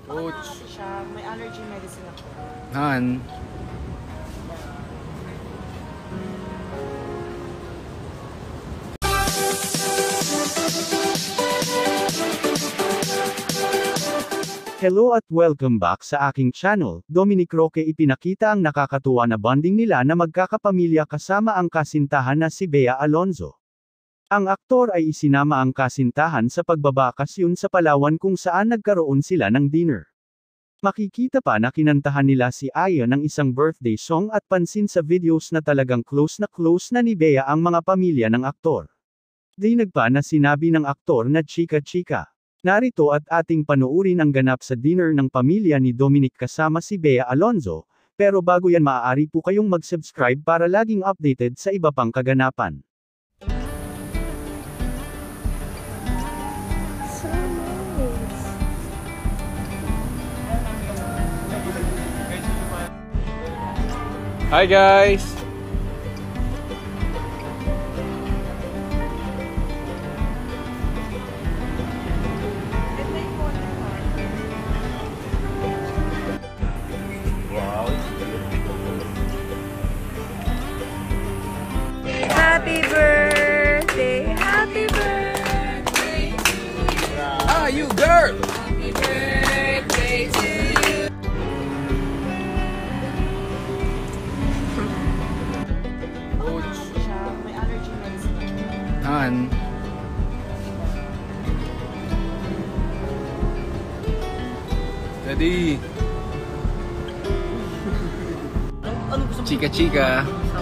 Ouch. Siya, may allergy medicine ako. Han. Hello at welcome back sa aking channel. Dominic Roque ipinakita ang nakakatuwa na bonding nila na magkakapamilya kasama ang kasintahan na si Bea Alonzo. Ang aktor ay isinama ang kasintahan sa pagbabakasyon sa Palawan kung saan nagkaroon sila ng dinner. Makikita pa na kinantahan nila si Aya ng isang birthday song at pansin sa videos na talagang close na ni Bea ang mga pamilya ng aktor. Dinag pa na sinabi ng aktor na chika-chika. Narito at ating panuurin ang ganap sa dinner ng pamilya ni Dominic kasama si Bea Alonzo, pero bago yan maaari po kayong mag-subscribe para laging updated sa iba pang kaganapan. Hi guys! Happy birthday, happy birthday to you. Ah, you girl! Happy birthday to you. Ouch. Siya, may allergy medicine ako. Han. Steady. Ano gusto mo? Chika-chika.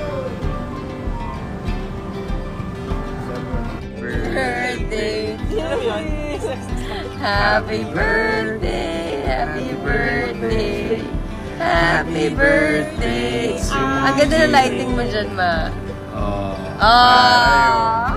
Birthday to you. Happy birthday, happy birthday, happy birthday to you. Ang ganda ng lighting mo dyan, ma. Oh. Ah!